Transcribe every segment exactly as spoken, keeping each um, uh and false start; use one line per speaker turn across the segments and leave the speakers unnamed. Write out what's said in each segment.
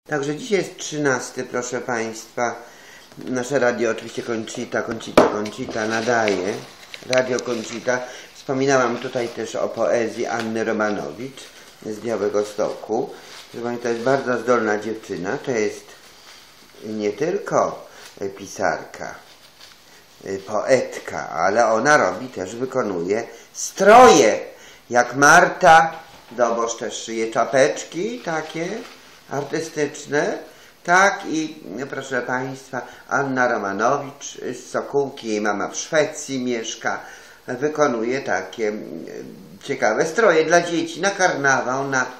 Także dzisiaj jest trzynasty, proszę Państwa. Nasze radio oczywiście Conchita, Conchita, Conchita nadaje. Radio Conchita. Wspominałam tutaj też o poezji Anny Romanowicz z Białegostoku. To jest bardzo zdolna dziewczyna. To jest nie tylko pisarka, poetka, ale ona robi też, wykonuje stroje. Jak Marta Dobosz też szyje czapeczki takie artystyczne, tak i proszę Państwa Anna Romanowicz z Sokółki, jej mama w Szwecji mieszka, wykonuje takie ciekawe stroje dla dzieci na karnawał, na,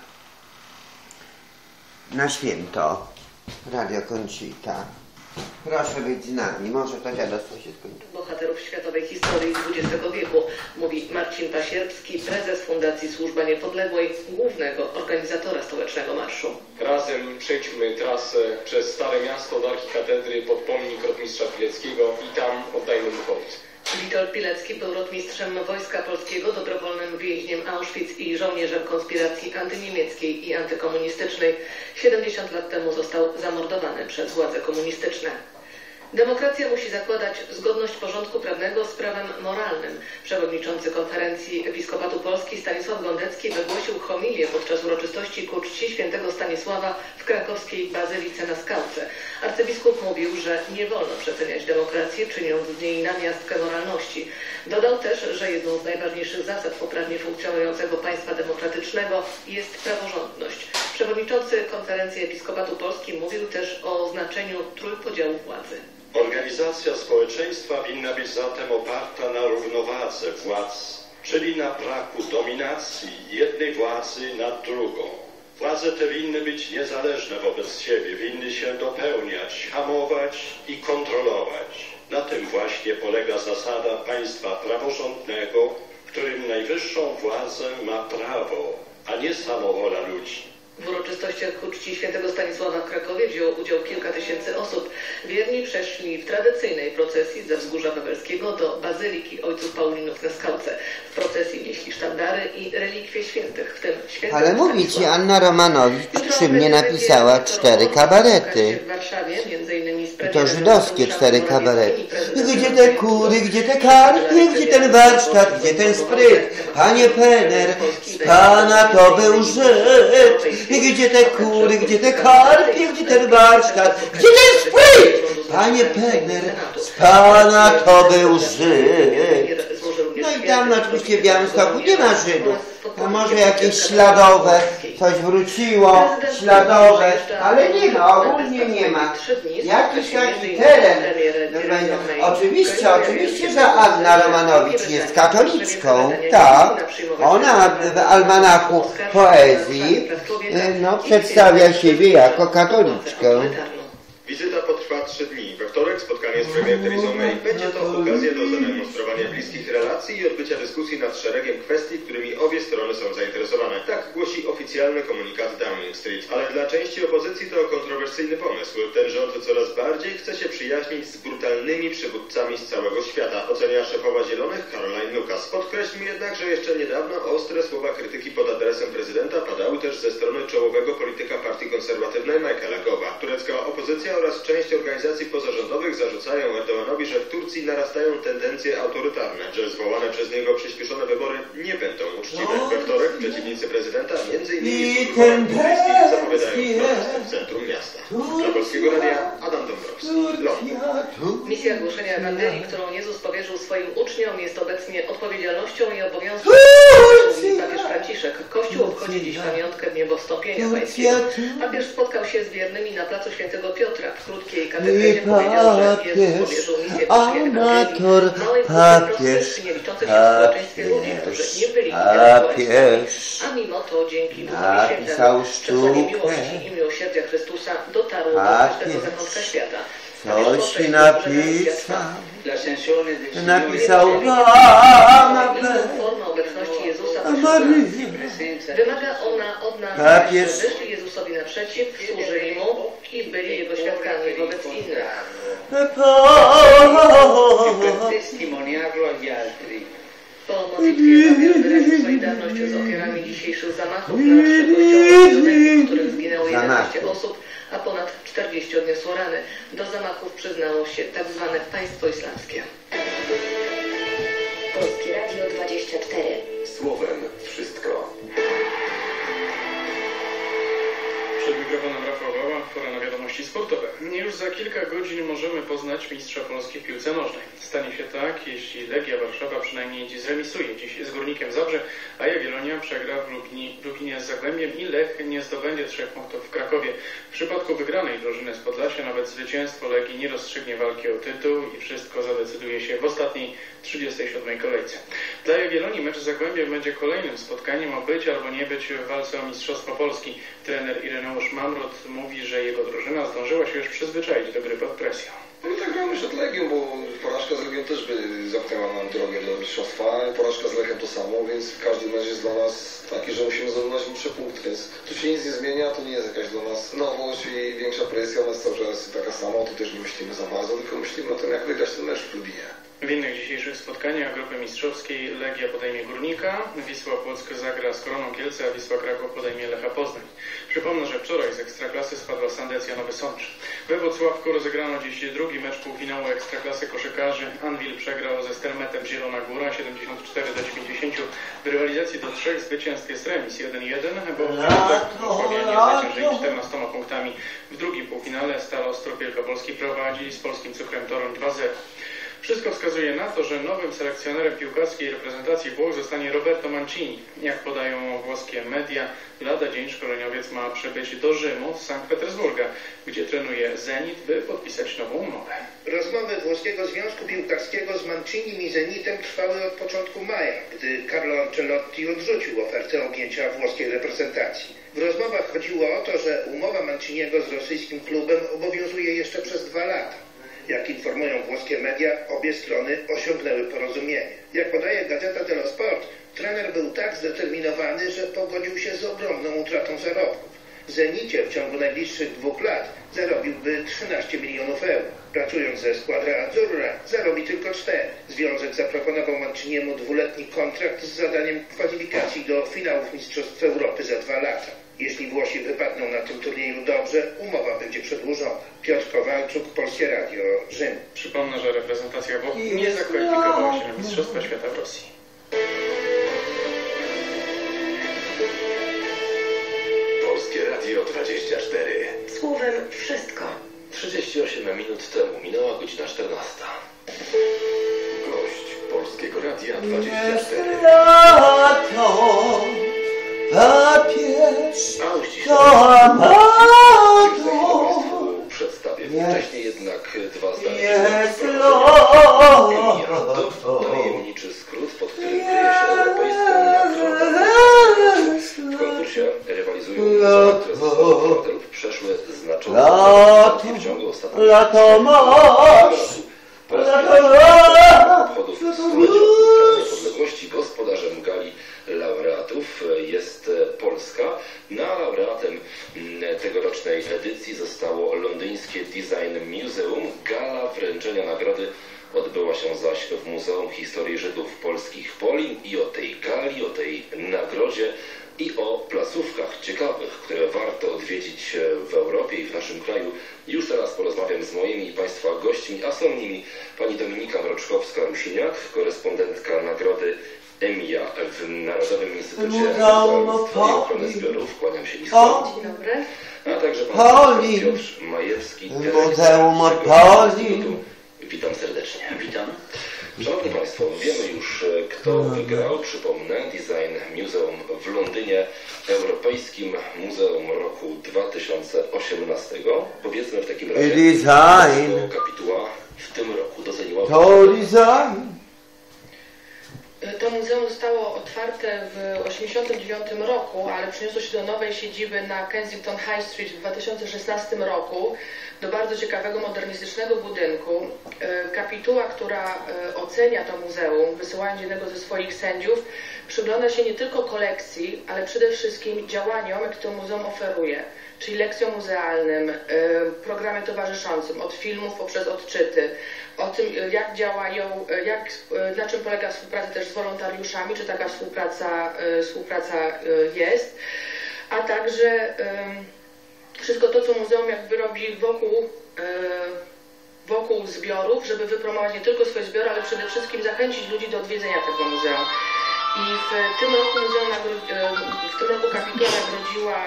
na święto. Radio Conchita. Proszę być z nami, może to dziadostwo się skończy.
Bohaterów światowej historii dwudziestego wieku, mówi Marcin Pasierbski, prezes Fundacji Służba Niepodległej, głównego organizatora stołecznego marszu.
Razem przejdźmy trasę przez Stare Miasto do Archikatedry pod pomnik rotmistrza Pileckiego i tam oddajmy mu hołd.
Witold Pilecki był rotmistrzem Wojska Polskiego, dobrowolnym więźniem Auschwitz i żołnierzem konspiracji antyniemieckiej i antykomunistycznej. siedemdziesiąt lat temu został zamordowany przez władze komunistyczne. Demokracja musi zakładać zgodność porządku prawnego z prawem moralnym. Przewodniczący Konferencji Episkopatu Polski Stanisław Gondecki wygłosił homilię podczas uroczystości ku czci świętego Stanisława w krakowskiej Bazylice na Skałce. Arcybiskup mówił, że nie wolno przeceniać demokracji, czyniąc z niej namiastkę moralności. Dodał też, że jedną z najważniejszych zasad poprawnie funkcjonującego państwa demokratycznego jest praworządność. Przewodniczący Konferencji Episkopatu Polski mówił też o znaczeniu trójpodziału władzy.
Organizacja społeczeństwa winna być zatem oparta na równowadze władz, czyli na braku dominacji jednej władzy nad drugą. Władze te winny być niezależne wobec siebie, winny się dopełniać, hamować i kontrolować. Na tym właśnie polega zasada państwa praworządnego, w którym najwyższą władzę ma prawo, a nie samowola ludzi.
W uroczystościach ku czci świętego Stanisława w Krakowie wzięło udział kilka tysięcy osób. Wierni przeszli w tradycyjnej procesji ze Wzgórza Wawelskiego do Bazyliki Ojców Paulinów na Skałce. W procesji nieśli sztandary i relikwie świętych, w tym świętego
Ale mówi Ci, Anna Romanowicz przy mnie napisała cztery kabarety.
W Warszawie, między innymi z
I to żydowskie cztery kabarety. Gdzie te kury, gdzie te karpie, gdzie ten warsztat, gdzie ten spryt? Panie Penner, z Pana to był Żyd. Gdzie te kury, gdzie te karpie, gdzie ten warsztat, gdzie ten spryt? Panie Penner, z Pana to był Żyd. No i tam oczywiście w Białymstoku nie ma Żydów. A może jakieś śladowe, coś wróciło, śladowe, ale nie ma, ogólnie nie ma. Jakiś taki teren. Oczywiście, oczywiście, że Anna Romanowicz jest katoliczką, tak. Ona w almanachu poezji no, przedstawia siebie jako katoliczkę.
Wizyta potrwa trzy dni. We wtorek spotkanie z premier Theresa May. Będzie to okazja do zademonstrowania bliskich relacji i odbycia dyskusji nad szeregiem kwestii, którymi obie strony są zainteresowane. Tak głosi oficjalny komunikat Downing Street. Ale dla części opozycji to kontrowersyjny pomysł. Ten rząd coraz bardziej chce się przyjaźnić z brutalnymi przywódcami z całego świata, ocenia szefowa Zielonych Caroline Lucas. Podkreślmy jednak, że jeszcze niedawno ostre słowa krytyki pod adresem prezydenta padały też ze strony czołowego polityka partii konserwatywnej Michaela Gowa. Turecka opozycja oraz część organizacji pozarządowych zarzucają Erdoganowi, że w Turcji narastają tendencje autorytarne, że zwołane przez niego przyspieszone wybory nie będą uczciwe. We wtorek przeciwnicy prezydenta między innymi w zapowiadają protesty w centrum miasta. Dla Polskiego Radia Adam Dąbrowski, Londyn.
Misja głoszenia Ewangelii, którą Jezus powierzył swoim uczniom, jest obecnie odpowiedzialnością i obowiązkiem papież Franciszek. Kościół obchodzi dziś pamiątkę Dniebowstąpienia Pańskiego. Papież spotkał się z wiernymi na placu Świętego Piotra. W krótkiej katechezie powiedział, że Jezus powierzył misję głoszenia Ewangelii małej grupie prostych, nie liczących się w społeczeństwie ludzi, którzy nie byli
papież,
a mimo to dzięki Duchowi Świętemu przesłanie miłości i miłosierdzia Chrystusa dotarło do każdego zakątka świata.
Coś napisał, napisał wam
forma obecności Jezusa
a Maryja.
Wymaga ona od nas,
Papież.
że wyszli Jezusowi naprzeciw, służyli Mu i byli Jego świadkami wobec innych. Po modlitwie papież wyraził solidarność z ofiarami dzisiejszych zamachów na trzy kościoły w Indonezji, w których zginęło jedenaście osób, a ponad czterdzieści odniosło rany. Do zamachów przyznało się tak zwane państwo islamskie.
Polskie Radio dwadzieścia cztery.
Słowem wszystko.
Przed mikrofonem Rafał Wała, pora na wiadomości sportowe. Już za kilka godzin możemy poznać mistrza Polski w piłce nożnej. Stanie się tak, jeśli Legia Warszawa przynajmniej dziś zremisuje dziś z Górnikiem Zabrze, a Jagiellonia przegra w Lublinie, w Lublinie z Zagłębiem i Lech nie zdobędzie trzech punktów w Krakowie. W przypadku wygranej drużyny z Podlasia nawet zwycięstwo Legii nie rozstrzygnie walki o tytuł i wszystko zadecyduje się w ostatniej, trzydziestej siódmej kolejce. Dla Jagiellonii mecz z Zagłębiem będzie kolejnym spotkaniem o być albo nie być w walce o Mistrzostwo Polski. Trener Ireneusz Mamrot mówi, że jego drużyna zdążyła się już przyzwyczaić do gry pod presją.
No tak gramy przed Legią, bo porażka z Legią też by zamknęła nam drogę do mistrzostwa, porażka z Lechem to samo, więc każdy mecz jest dla nas taki, że musimy zdobywać trzy punkty, więc tu się nic nie zmienia, to nie jest jakaś dla nas nowość i większa presja, ona jest cały czas taka sama, to też nie myślimy za bardzo, tylko myślimy o tym, jak wygrać ten mecz w Lublinie.
W innych dzisiejszych spotkaniach grupy mistrzowskiej Legia podejmie Górnika, Wisła Płock zagra z Koroną Kielce, a Wisła Kraków podejmie Lecha Poznań. Przypomnę, że wczoraj z Ekstraklasy spadła Sandecja Nowy Sącz. We Włocławku rozegrano dziś drugi mecz półfinału Ekstraklasy koszykarzy. Anwil przegrał ze Stermetem Zielona Góra siedemdziesiąt cztery do dziewięćdziesięciu. W rywalizacji do trzech zwycięstw jest remis jeden jeden, bo Wrocławianie zwyciężyli czternastoma punktami. W drugim półfinale Stal Ostrów Wielkopolski prowadzi z Polskim Cukrem Toruń dwa zero. Wszystko wskazuje na to, że nowym selekcjonerem piłkarskiej reprezentacji Włoch zostanie Roberto Mancini. Jak podają włoskie media, lada dzień szkoleniowiec ma przybyć do Rzymu z Sankt Petersburga, gdzie trenuje Zenit, by podpisać nową umowę.
Rozmowy Włoskiego Związku Piłkarskiego z Mancinim i Zenitem trwały od początku maja, gdy Carlo Ancelotti odrzucił ofertę objęcia włoskiej reprezentacji. W rozmowach chodziło o to, że umowa Manciniego z rosyjskim klubem obowiązuje jeszcze przez dwa lata. Jak informują włoskie media, obie strony osiągnęły porozumienie. Jak podaje Gazeta dello Sport, trener był tak zdeterminowany, że pogodził się z ogromną utratą zarobków. W Zenicie w ciągu najbliższych dwóch lat zarobiłby trzynaście milionów euro. Pracując ze Squadra Azzurra zarobi tylko cztery. Związek zaproponował Manciniemu dwuletni kontrakt z zadaniem kwalifikacji do finałów Mistrzostw Europy za dwa lata. Jeśli Włosi wypadną na tym turnieju dobrze, umowa będzie przedłużona. Piotr Kowalczuk, Polskie Radio, Rzym.
Przypomnę, że reprezentacja Włoch nie zakwalifikowała się na Mistrzostwa Świata w Rosji.
Polskie Radio dwadzieścia cztery.
Słowem wszystko.
trzydzieści osiem minut temu minęła godzina czternasta. Gość Polskiego Radia dwadzieścia cztery.
Lato, papież,
A uściśle
to amato,
przedstawię.
Jest.
Wcześniej jednak dwa zdania.
jest
Emilia
loto,
to tajemniczy skrót, pod którym kryje się europejska nagroda. W konkursie rywalizują muzea, które zostały otwarte lub przeszły znaczące
Lato,
w ciągu ostatnich
lato masz,
obchodów stulecia odzyskania niepodległości. Gospodarzem gali laureatów jest Polska. Na laureatem tegorocznej edycji zostało londyńskie Design Museum. Gala wręczenia nagrody odbyła się zaś w Muzeum Historii Żydów Polskich Polin i o tej gali, o tej nagrodzie i o placówkach ciekawych, które warto odwiedzić w Europie i w naszym kraju. Już teraz porozmawiam z moimi i Państwa gośćmi, a są nimi pani Dominika Mroczkowska-Ruszyniak, korespondentka nagrody Emija w Narodowym Instytucie Muzealnictwa i Ochrony Zbiorów. Kłaniam się nisko.
Dzień dobry.
A także pan
Poli.
Piotr Majewski,
Muzeum Poli.
Witam serdecznie. Witam. Szanowni Państwo, wiemy już, kto wygrał. Przypomnę, Design Museum w Londynie, Europejskim Muzeum roku dwa tysiące osiemnastego. Powiedzmy w takim razie,
Design.
kapituła w tym roku doceniła...
To design.
To muzeum zostało otwarte w tysiąc dziewięćset osiemdziesiątym dziewiątym roku, ale przeniosło się do nowej siedziby na Kensington High Street w dwa tysiące szesnastym roku, do bardzo ciekawego, modernistycznego budynku. Kapituła, która ocenia to muzeum, wysyłając jednego ze swoich sędziów, przygląda się nie tylko kolekcji, ale przede wszystkim działaniom, jakie to muzeum oferuje.
czyli lekcjom muzealnym, programie towarzyszącym, od filmów poprzez odczyty, o tym, jak działają, jak, na czym polega współpraca też z wolontariuszami, czy taka współpraca, współpraca jest, a także wszystko to, co muzeum jakby robi wokół, wokół zbiorów, żeby wypromować nie tylko swoje zbiory, ale przede wszystkim zachęcić ludzi do odwiedzenia tego muzeum. I w tym roku muzeum, w tym roku kapituła nagrodziła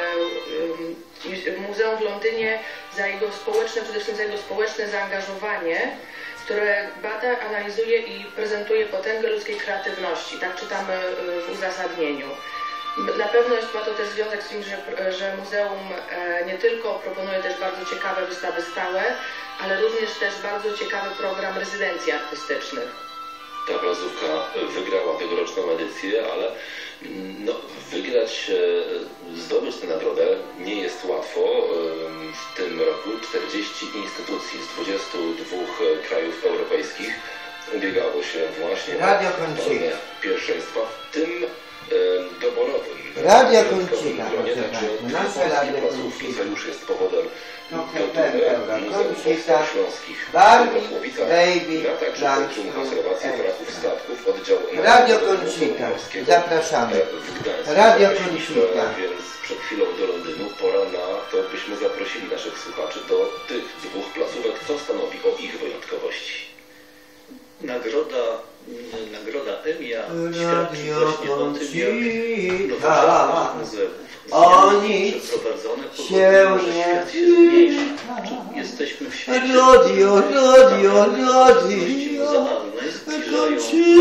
Muzeum w Londynie za jego społeczne, przede wszystkim za jego społeczne zaangażowanie, które bada, analizuje i prezentuje potęgę ludzkiej kreatywności. Tak czytamy w uzasadnieniu. Na pewno jest, ma to też związek z tym, że, że muzeum nie tylko proponuje też bardzo ciekawe wystawy stałe, ale również też bardzo ciekawy program rezydencji artystycznych.
Ta placówka wygrała tegoroczną edycję, ale no, wygrać, zdobyć tę nagrodę nie jest łatwo. W tym roku czterdzieści instytucji z dwudziestu dwóch krajów europejskich ubiegało się właśnie
Radio
o
Kończyna.
pierwszeństwa, w tym doborowym.
Radio Kończyna,
Także
nasze Radio
placówki, co już jest powodem do
Kończyna,
Śląskich
Barbie,
Włocławicach,
David,
a także Centrum Konserwacji wraców statków, oddział
Radio Kończyna, zapraszamy.
w Gdańsku.
Radio
Zaprosiliśmy,
Kończyna.
Więc przed chwilą do Londynu pora na to, byśmy zaprosili naszych słuchaczy do tych dwóch placówek, co stanowi o ich wyjątkowości.
Nagroda, nagroda Emia świadczy
Radio
właśnie o tym, jak
Kończyna.
nowoczesność muzeów
O
zmiany
nic
przeprowadzone
się
powodują, że
nie
świat się zmniejsza. Jesteśmy w świecie
Radio, radio, radio.
muzealnej, zbliżają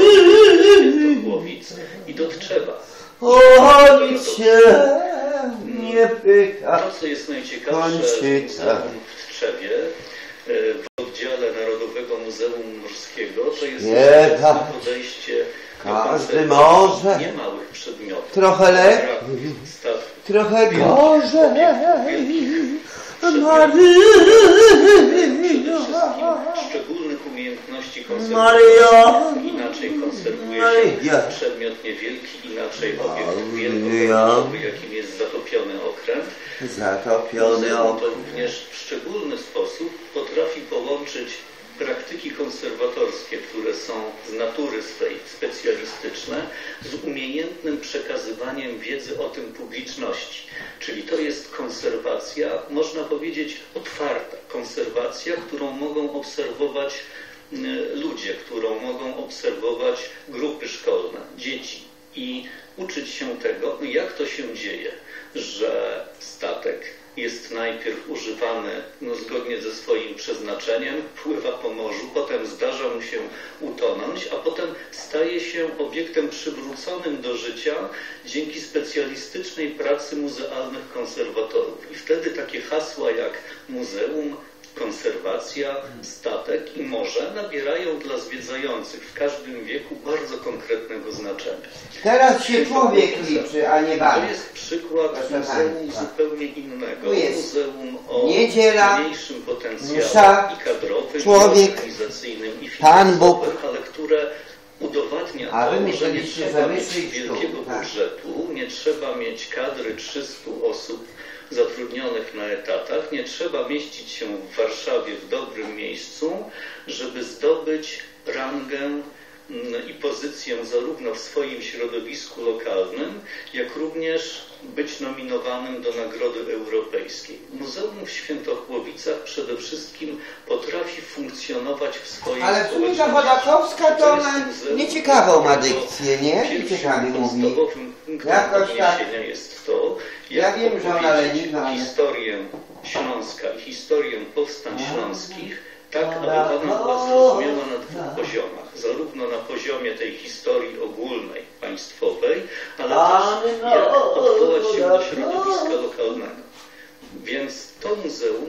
do Świętokłowic i do Tczewa.
O nic się nie pyta.
To, co jest najciekawsze
Kończyca.
w Tczewie, w oddziale Narodowego Muzeum Morskiego, to jest
Nie, tak.
podejście do
Każdy
konserwacji
może.
niemałych przedmiotów.
Trochę lepiej, trochę gorzej. Maryja.
Szczególnych umiejętności
Maryjo.
konserwacji. Inaczej konserwuje
Maryja.
się przedmiot niewielki, inaczej obiekt
Maryja.
wielkoformatowy, jakim jest zatopiony okręt.
Zatopiony
Muzeum to również w szczególny sposób potrafi połączyć praktyki konserwatorskie, które są z natury swej specjalistyczne, z umiejętnym przekazywaniem wiedzy o tym publiczności. Czyli to jest konserwacja, można powiedzieć, otwarta. Konserwacja, którą mogą obserwować ludzie, którą mogą obserwować grupy szkolne, dzieci i uczyć się tego, jak to się dzieje, że statek jest najpierw używany no, zgodnie ze swoim przeznaczeniem, pływa po morzu, potem zdarza mu się utonąć, a potem staje się obiektem przywróconym do życia dzięki specjalistycznej pracy muzealnych konserwatorów. I wtedy takie hasła jak muzeum, konserwacja, statek i morze nabierają dla zwiedzających w każdym wieku bardzo konkretnego znaczenia.
Teraz się człowiek liczy, a nie
To
bank.
jest przykład
Proszę
muzeum
państwa.
zupełnie innego.
Tu jest
Muzeum o
niedziela,
mniejszym potencjale
msza,
i kadrowym,
człowiek,
i organizacyjnym, i
Pan Bóg.
finansowym, ale które udowadnia
A wy
to, że nie
myśleliście,
trzeba
że
mieć
wyszli
wielkiego
tu, tak.
budżetu, nie trzeba mieć kadry trzystu osób zatrudnionych na etatach, nie trzeba mieścić się w Warszawie w dobrym miejscu, żeby zdobyć rangę i pozycję zarówno w swoim środowisku lokalnym, jak również być nominowanym do Nagrody Europejskiej. Muzeum w Świętochłowicach przede wszystkim potrafi funkcjonować w swojej
Ale w sumie ta
społeczności.
Chodakowska to
To jest
ona
muzeum,
nieciekawą ma
którego
dykcję, nie?
pierwszym
Ciekawie mówi.
podstawowym punktem
Jakoś tak.
odniesienia jest to,
Ja
jak
wiem, że ona
opowiedzieć
leniwa, ale-
historię Śląska i historię powstań śląskich, tak aby
Dobra.
ona była zrozumiała na dwóch poziomach. Zarówno na poziomie tej historii ogólnej, państwowej, ale też jak odwołać się do środowiska lokalnego. Więc to muzeum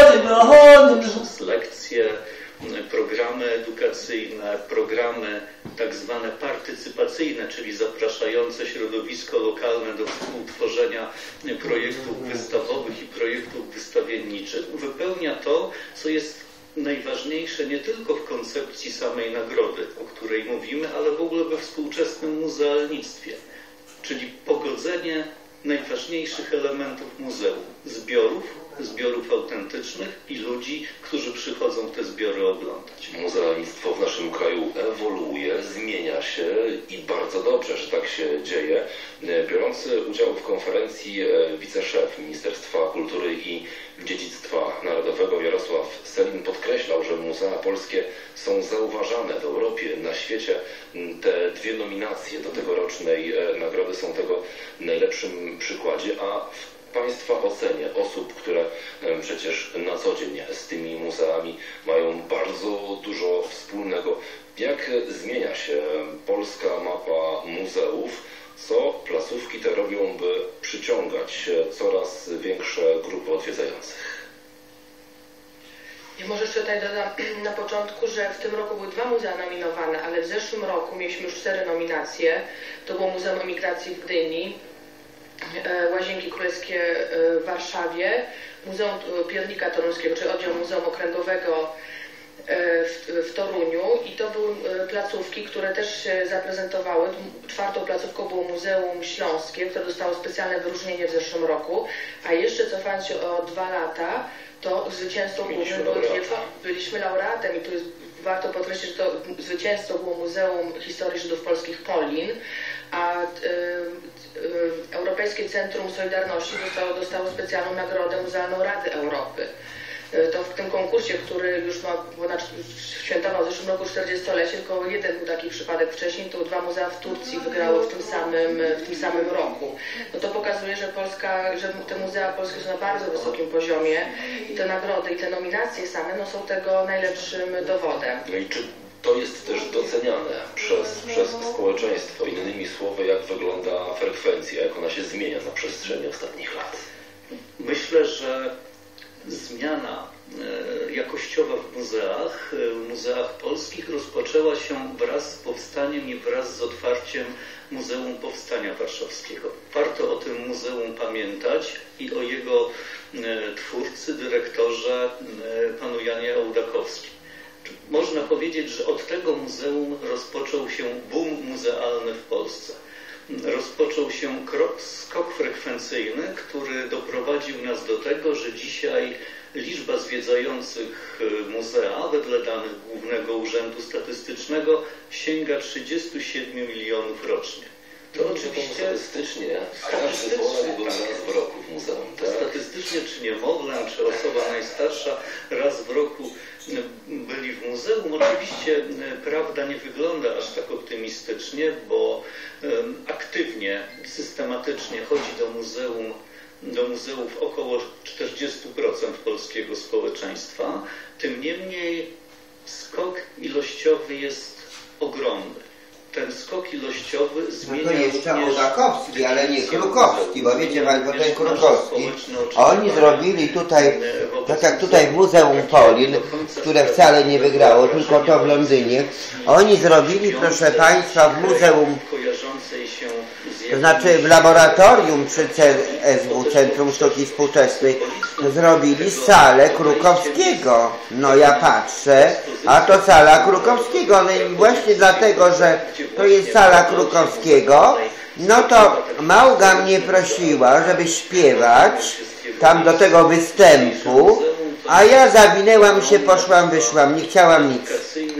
poprzez lekcje, programy edukacyjne, programy tak zwane partycypacyjne, czyli zapraszające środowisko lokalne do współtworzenia projektów wystawowych i projektów wystawienniczych, wypełnia to, co jest najważniejsze nie tylko w koncepcji samej nagrody, o której mówimy, ale w ogóle we współczesnym muzealnictwie, czyli pogodzenie najważniejszych elementów muzeum. Zbiorów, zbiorów autentycznych i ludzi, którzy przychodzą te zbiory oglądać.
Muzealnictwo w naszym kraju ewoluuje, zmienia się i bardzo dobrze, że tak się dzieje. Biorący udział w konferencji wiceszef Ministerstwa Kultury i Dziedzictwa Narodowego Jarosław Sellin podkreślał, że muzea polskie są zauważane w Europie, na świecie. Te dwie nominacje do tegorocznej nagrody są tego najlepszym przykładzie, a w Państwa ocenie osób, które przecież na co dzień z tymi muzeami mają bardzo dużo wspólnego, jak zmienia się polska mapa muzeów, co placówki te robią, by przyciągać coraz większe grupy odwiedzających?
I może jeszcze tutaj dodam na początku, że w tym roku były dwa muzea nominowane, ale w zeszłym roku mieliśmy już cztery nominacje. To było Muzeum Emigracji w Gdyni, Łazienki Królewskie w Warszawie, Muzeum Piernika Toruńskiego, czyli oddział Muzeum Okręgowego w, w Toruniu i to były placówki, które też się zaprezentowały. Czwartą placówką było Muzeum Śląskie, które dostało specjalne wyróżnienie w zeszłym roku, a jeszcze cofając się o dwa lata, to zwycięzcą głównym byliśmy laureatem i tu jest, warto podkreślić, że to zwycięzcą było Muzeum Historii Żydów Polskich Polin, a y, y, Europejskie Centrum Solidarności dostało, dostało specjalną nagrodę Muzealną Rady Europy. Y, to w tym konkursie, który już ma ponad, świętował w zeszłym roku czterdziestolecie, tylko jeden był taki przypadek wcześniej, to dwa muzea w Turcji wygrały w tym samym, w tym samym roku. No to pokazuje, że Polska, że te muzea polskie są na bardzo wysokim poziomie i te nagrody i te nominacje same no, są tego najlepszym dowodem.
No i czy to jest też doceniane przez, przez społeczeństwo? Innymi słowy, jak wygląda frekwencja, jak ona się zmienia na przestrzeni ostatnich lat?
Myślę, że zmiana jakościowa w muzeach, w muzeach polskich rozpoczęła się wraz z powstaniem i wraz z otwarciem Muzeum Powstania Warszawskiego. Warto o tym muzeum pamiętać i o jego twórcy, dyrektorze, panu Janie Ołdakowskim. Można powiedzieć, że od tego muzeum rozpoczął się boom muzealny w Polsce. Rozpoczął się krok, skok frekwencyjny, który doprowadził nas do tego, że dzisiaj liczba zwiedzających muzea wedle danych Głównego Urzędu Statystycznego sięga trzydziestu siedmiu milionów rocznie. To
no,
oczywiście
statystycznie każdy Polak był raz w roku w muzeum. Tak?
Statystycznie czy niemowlę, czy osoba najstarsza raz w roku byli w muzeum. Oczywiście prawda nie wygląda aż tak optymistycznie, bo um, aktywnie, systematycznie chodzi do muzeum, do muzeów około czterdzieści procent polskiego społeczeństwa. Tym niemniej skok ilościowy jest ogromny. Ten skok ilościowy zmienia.
No to jeszcze Ołdakowski, ale nie Krukowski, bo wiecie Państwo, ten Krukowski, oni zrobili tutaj, tak jak tutaj w Muzeum Polin, które wcale nie wygrało, tylko to w Londynie, oni zrobili, proszę Państwa, w Muzeum, to znaczy w laboratorium przy C S W, Centrum Sztuki Współczesnej, zrobili salę Krukowskiego. No ja patrzę, a to sala Krukowskiego, no i właśnie dlatego, że to jest sala Krukowskiego, no to Małga mnie prosiła, żeby śpiewać tam do tego występu, a ja zawinęłam się, poszłam, wyszłam, nie chciałam nic.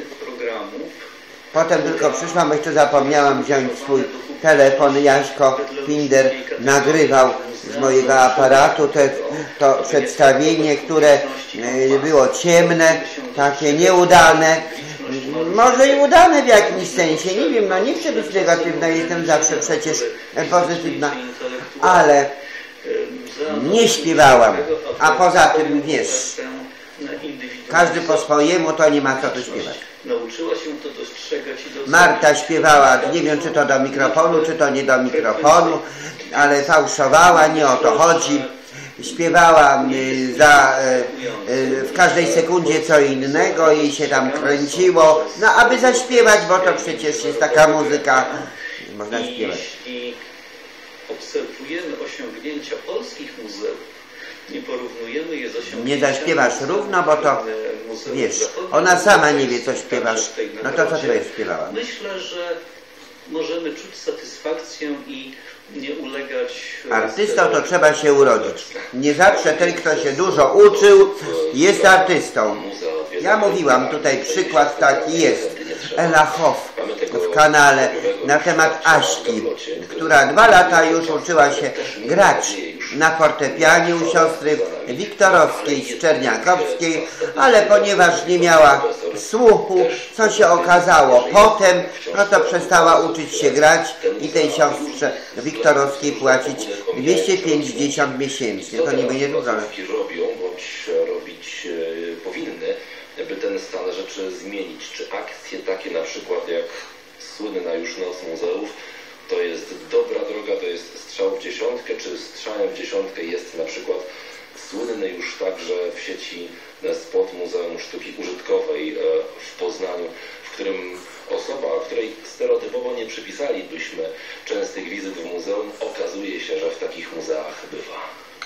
Potem tylko przyszłam, bo jeszcze zapomniałam wziąć swój telefon. Jaśko Pinder nagrywał z mojego aparatu te, to przedstawienie, które było ciemne, takie nieudane. Może i udane w jakimś sensie, nie wiem, no nie chcę być negatywna, jestem zawsze przecież pozytywna, ale nie śpiewałam, a poza tym wiesz, każdy po swojemu, to nie ma co tu śpiewać.
Nauczyła się to dostrzegać i doceniać.
Marta śpiewała, nie wiem czy to do mikrofonu, czy to nie do mikrofonu, ale fałszowała, nie o to chodzi. Śpiewała za, w każdej sekundzie co innego, jej się tam kręciło, no aby zaśpiewać, bo to przecież jest taka muzyka, można śpiewać.
Jeśli obserwujemy osiągnięcia polskich muzeów, nie porównujemy je z osiągnięciami...
Nie zaśpiewasz równo, bo to, wiesz, ona sama nie wie co śpiewasz, no to co ty będziesz śpiewała?
Myślę, że możemy czuć satysfakcję i nie ulegać...
Artystą to trzeba się urodzić. Nie zawsze ten, kto się dużo uczył, jest artystą. Ja mówiłam, tutaj przykład taki jest. Ela Hoff w kanale na temat Aśki, która dwa lata już uczyła się grać na fortepianie u siostry Wiktorowskiej z Czerniakowskiej, ale ponieważ nie miała słuchu, co się okazało potem, no to przestała uczyć się grać i tej siostrze Wiktorowskiej płacić dwieście pięćdziesiąt miesięcznie. To niby niedużo.
robią, bądź robić powinny, by ten stan rzeczy zmienić. Czy akcje takie na przykład jak słynna już Noc Muzeów to jest dobra droga, to jest strzał w dziesiątkę, czy strzałem w dziesiątkę jest na przykład słynny już także w sieci spot Muzeum Sztuki Użytkowej w Poznaniu, w którym osoba, której stereotypowo nie przypisalibyśmy częstych wizyt w muzeum, okazuje się, że w takich muzeach bywa.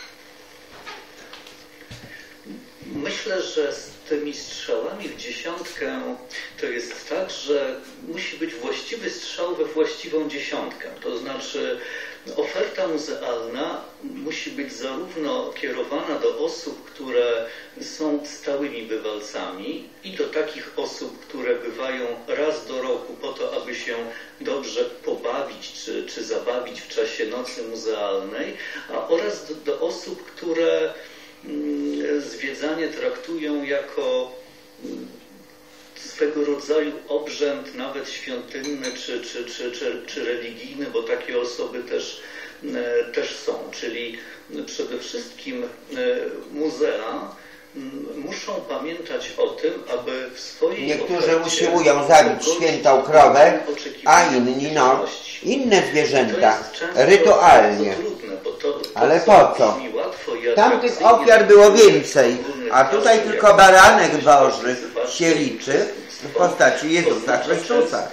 Myślę, że z tymi strzałami w dziesiątkę to jest tak, że musi być właściwy strzał we właściwą dziesiątkę. To znaczy oferta muzealna musi być zarówno kierowana do osób, które są stałymi bywalcami i do takich osób, które bywają raz do roku po to, aby się dobrze pobawić czy, czy zabawić w czasie nocy muzealnej, a oraz do, do osób, które zwiedzanie traktują jako swego rodzaju obrzęd, nawet świątynny czy, czy, czy, czy, czy religijny, bo takie osoby też, też są. Czyli przede wszystkim muzea muszą pamiętać o tym, aby w swojej
Niektórzy usiłują zabić świętą krowę, a inni no, inne zwierzęta, rytualnie. Ale po co? Tamtych ofiar było więcej, a tutaj tylko baranek boży się liczy w postaci Jezusa Chrystusa.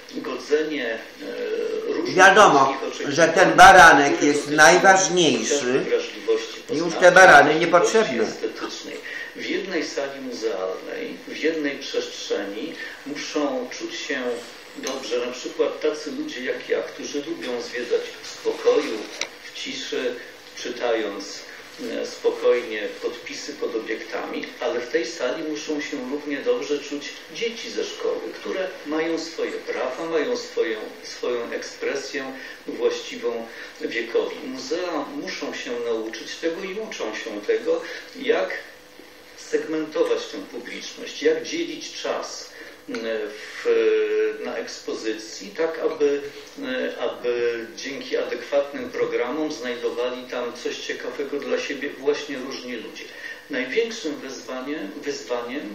Wiadomo, że ten baranek jest najważniejszy i już te barany niepotrzebne.
W jednej sali muzealnej, w jednej przestrzeni muszą czuć się dobrze, na przykład tacy ludzie jak ja, którzy lubią zwiedzać w spokoju, w ciszy, czytając spokojnie podpisy pod obiektami, ale w tej sali muszą się równie dobrze czuć dzieci ze szkoły, które mają swoje prawa, mają swoją, swoją ekspresję właściwą wiekowi. Muzea muszą się nauczyć tego i uczą się tego, jak segmentować tę publiczność, jak dzielić czas w, na ekspozycji, tak aby, aby dzięki adekwatnym programom znajdowali tam coś ciekawego dla siebie właśnie różni ludzie. Największym wyzwaniem, wyzwaniem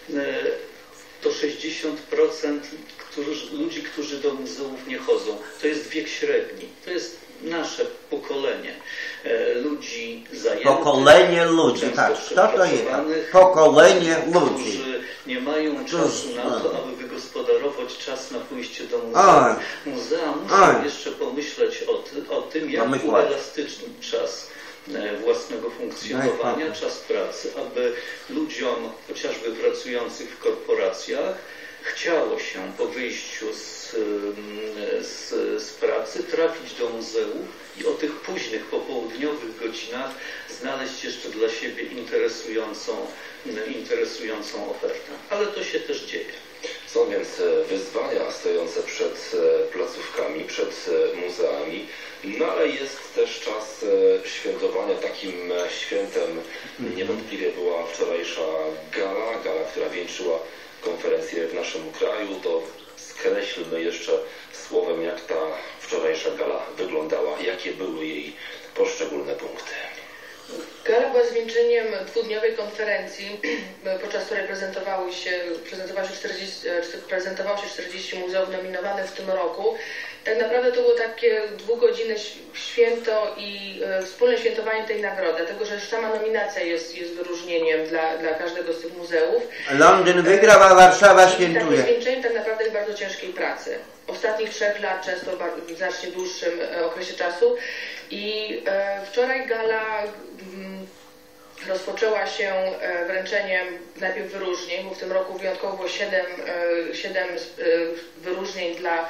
to sześćdziesiąt procent którzy, ludzi, którzy do muzeów nie chodzą. To jest wiek średni. To jest nasze pokolenie ludzi zajętych.
Pokolenie ludzi, tak. Kto to jest? Pokolenie ludzi.
Którzy nie mają czasu na to, aby wygospodarować czas na pójście do muzeum. Muzea muszą jeszcze pomyśleć o, ty, o tym, jak uelastycznić czas własnego funkcjonowania, czas pracy, aby ludziom, chociażby pracujących w korporacjach, chciało się po wyjściu z, z, z pracy trafić do muzeum i o tych późnych, popołudniowych godzinach znaleźć jeszcze dla siebie interesującą, interesującą ofertę. Ale to się też dzieje.
Są więc wyzwania stojące przed placówkami, przed muzeami, no ale jest też czas świętowania. Takim świętem niewątpliwie była wczorajsza gala, gala, która wieńczyła konferencję w naszym kraju. To skreślmy jeszcze słowem, jak ta wczorajsza gala wyglądała, jakie były jej poszczególne punkty.
Gala była zwieńczeniem dwudniowej konferencji, podczas której prezentowały się, prezentowało się czterdzieści, prezentowało się czterdzieści muzeów nominowanych w tym roku. Tak naprawdę to było takie dwugodzinne święto i e, wspólne świętowanie tej nagrody, dlatego że już sama nominacja jest, jest wyróżnieniem dla, dla każdego z tych muzeów.
Londyn wygrał, a Warszawa świętuje.
Takie zwieńczenie tak naprawdę jest bardzo ciężkiej pracy. Ostatnich trzech lat, często w znacznie dłuższym okresie czasu. I e, wczoraj gala m, rozpoczęła się e, wręczeniem najpierw wyróżnień, bo w tym roku wyjątkowo było siedem, e, siedem e, wyróżnień dla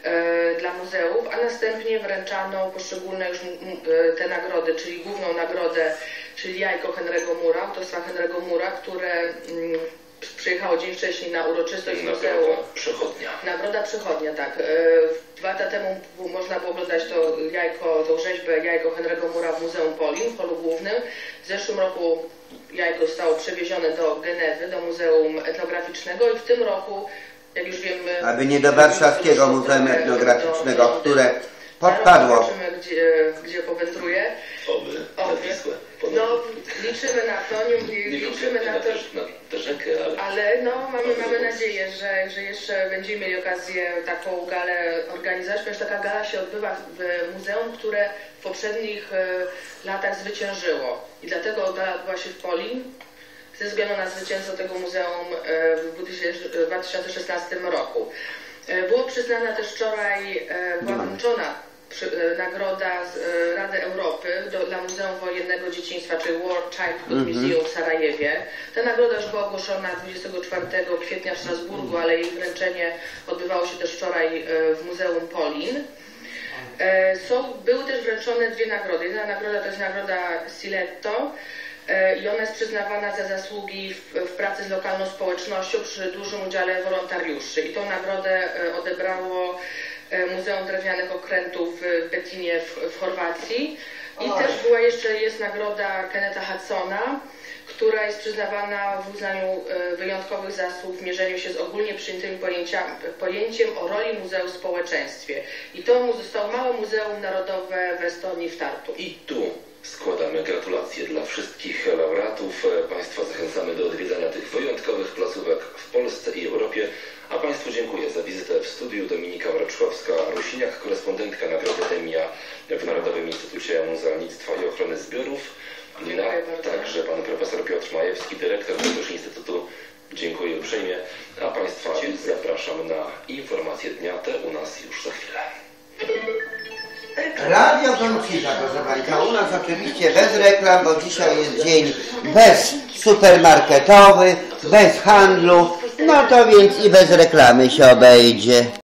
dla muzeów, a następnie wręczano poszczególne już te nagrody, czyli główną nagrodę, czyli jajko Henry'ego Moora, autorstwa Henry'ego Moora, które przyjechało dzień wcześniej na uroczystość muzeum.
Nagroda Przechodnia.
Nagroda Przechodnia, tak. Dwa lata temu można było oglądać to jajko, tą rzeźbę jajko Henry'ego Moora w Muzeum Polin, w holu głównym. W zeszłym roku jajko zostało przewiezione do Genewy, do Muzeum Etnograficznego i w tym roku, jak już wiemy...
Aby nie do warszawskiego Muzeum Etnograficznego, do, które podpadło.
Zobaczymy, gdzie, gdzie powędruje.
Oby, na Wisłę.
No, liczymy na to, nie, nie liczymy na to,
na tę rzekę, ale...
ale no, mamy, mamy nadzieję, że, że jeszcze będziemy mieli okazję taką galę organizować, ponieważ taka gala się odbywa w muzeum, które w poprzednich e, latach zwyciężyło. I dlatego gala odbyła się w Polin, ze względu na zwycięstwo tego muzeum e, w dwa tysiące szesnastym roku. E, było przyznana też wczoraj, e, była wręczona nagroda z Rady Europy do, dla Muzeum Wojennego Dzieciństwa, czyli War Childhood mm-hmm. Museum w Sarajewie. Ta nagroda już była ogłoszona dwudziestego czwartego kwietnia w Strasburgu, ale jej wręczenie odbywało się też wczoraj w Muzeum Polin. Są, były też wręczone dwie nagrody. Jedna nagroda to jest nagroda Siletto i ona jest przyznawana za zasługi w, w pracy z lokalną społecznością przy dużym udziale wolontariuszy. I tą nagrodę odebrało Muzeum Drewnianych Okrętów w Betinie w, w Chorwacji. I Oj. też była jeszcze jest nagroda Kennetha Hudsona, która jest przyznawana w uznaniu wyjątkowych zasług w mierzeniu się z ogólnie przyjętym pojęciem o roli muzeum w społeczeństwie. I to zostało małe Muzeum Narodowe w Estonii w Tartu.
I tu składamy gratulacje dla wszystkich laureatów. Państwa zachęcamy do odwiedzania tych wyjątkowych placówek w Polsce i Europie. A Państwu dziękuję za wizytę w studiu. Dominika Mraczkowska-Rusiniak, korespondentka Nagrody Temia w Narodowym Instytucie Muzealnictwa i Ochrony Zbiorów. A także pan profesor Piotr Majewski, dyrektor tegoż Instytutu. Dziękuję uprzejmie. A Państwa dziękuję. Zapraszam na informacje dnia. Te u nas już za chwilę.
Radio Koncita, proszę Państwa, u nas oczywiście bez reklam, bo dzisiaj jest dzień bez supermarketowy, bez handlu, no to więc i bez reklamy się obejdzie.